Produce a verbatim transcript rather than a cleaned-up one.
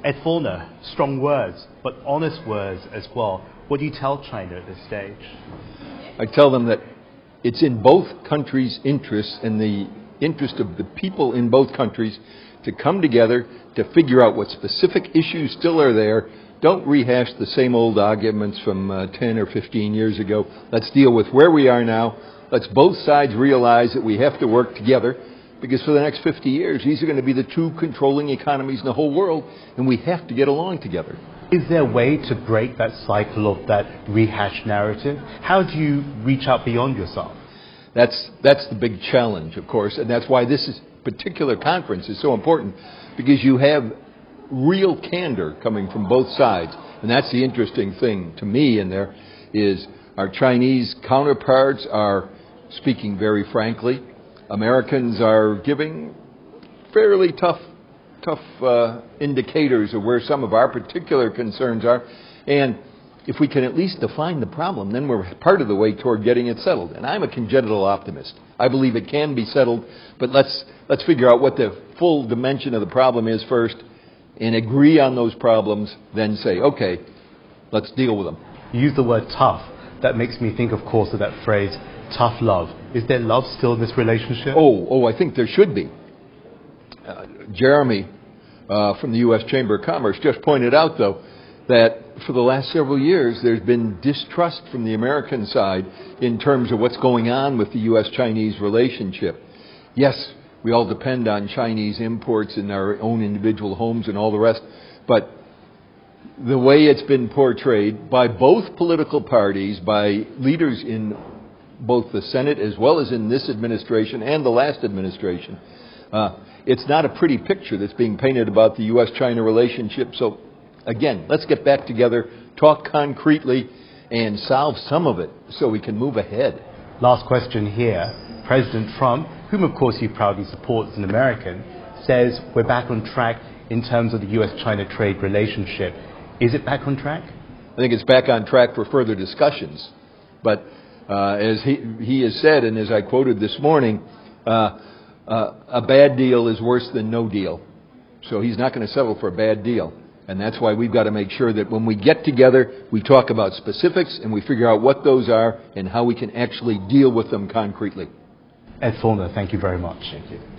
Ed Feulner, strong words, but honest words as well. What do you tell China at this stage? I tell them that it's in both countries' interests and the interest of the people in both countries to come together to figure out what specific issues still are there. Don't rehash the same old arguments from uh, ten or fifteen years ago. Let's deal with where we are now. Let's both sides realize that we have to work together, because for the next fifty years, these are going to be the two controlling economies in the whole world, and we have to get along together. Is there a way to break that cycle of that rehashed narrative? How do you reach out beyond yourself? That's, that's the big challenge, of course, and that's why this is, particular conference is so important, because you have real candor coming from both sides. And that's the interesting thing to me in there, is our Chinese counterparts are speaking very frankly. Americans are giving fairly tough tough uh, indicators of where some of our particular concerns are. And if we can at least define the problem, then we're part of the way toward getting it settled. And I'm a congenital optimist. I believe it can be settled, but let's let's figure out what the full dimension of the problem is first and agree on those problems, then say, okay, let's deal with them. You use the word tough. That makes me think, of course, of that phrase, tough love. Is there love still in this relationship? Oh, oh, I think there should be. Uh, Jeremy uh, from the U S Chamber of Commerce just pointed out, though, that for the last several years there's been distrust from the American side in terms of what's going on with the U S Chinese relationship. Yes, we all depend on Chinese imports in our own individual homes and all the rest, but the way it's been portrayed by both political parties, by leaders in both the Senate as well as in this administration and the last administration, uh, it's not a pretty picture that's being painted about the U S China relationship. So again, let's get back together, talk concretely, and solve some of it so we can move ahead. Last question here. President Trump, whom of course he proudly supports as an American, says we're back on track in terms of the U S China trade relationship. Is it back on track? I think it's back on track for further discussions. But uh, as he, he has said, and as I quoted this morning, uh, uh, a bad deal is worse than no deal. So he's not going to settle for a bad deal. And that's why we've got to make sure that when we get together, we talk about specifics and we figure out what those are and how we can actually deal with them concretely. Ed Feulner, thank you very much. Thank you.